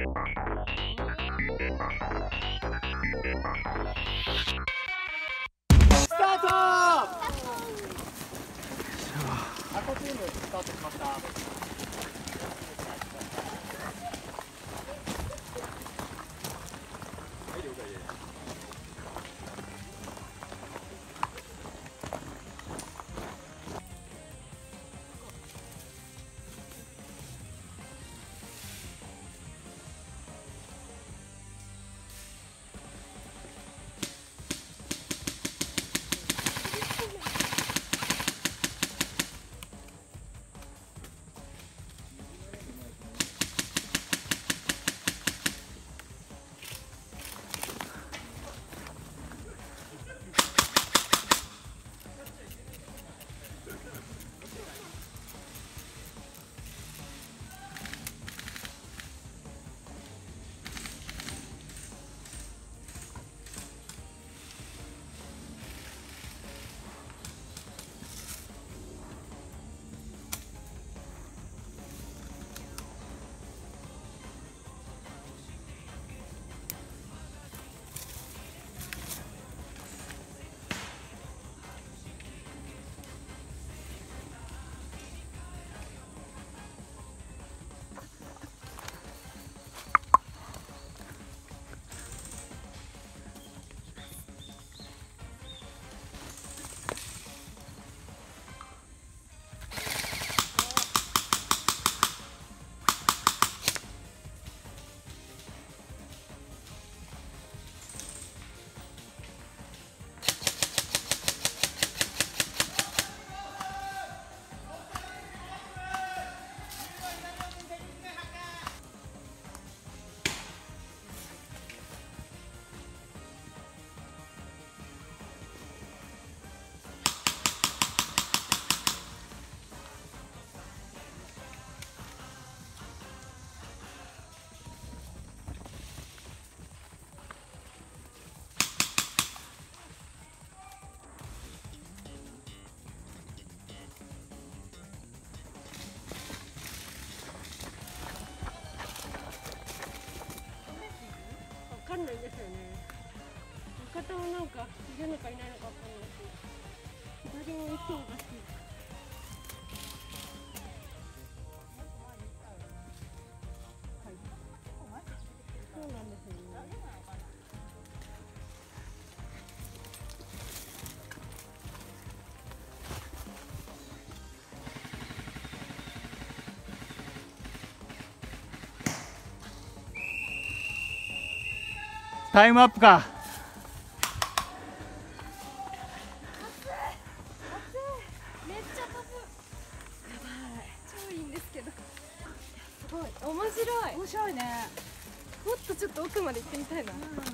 スタート。赤チームスタートしました。 わかんないですよね。味方もなんかいるのかいないのかわかんないし、左にいそうだし。そうなんですよね。 タイムアップか。 めっちゃ飛ぶ。やばい。超いいんですけど。すごい面白い。 面白いね。 もっとちょっと奥まで行ってみたいな。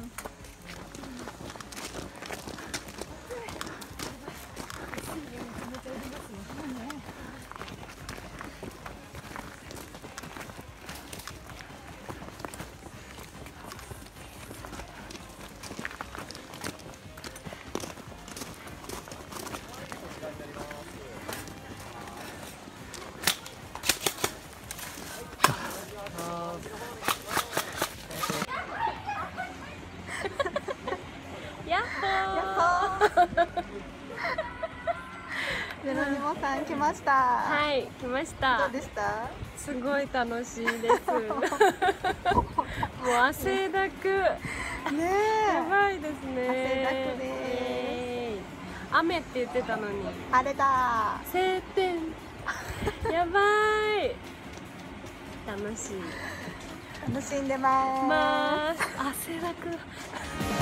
やっほー。 ジェロニモさん来ました。 はい、来ましどたう。でした？ すごい楽しいですもう汗だく。 ねやえ。 ばいですね。 汗だくです。 雨って言ってたのに晴れだ。 晴天。やばい。楽しい。 楽しんでます。 汗だく。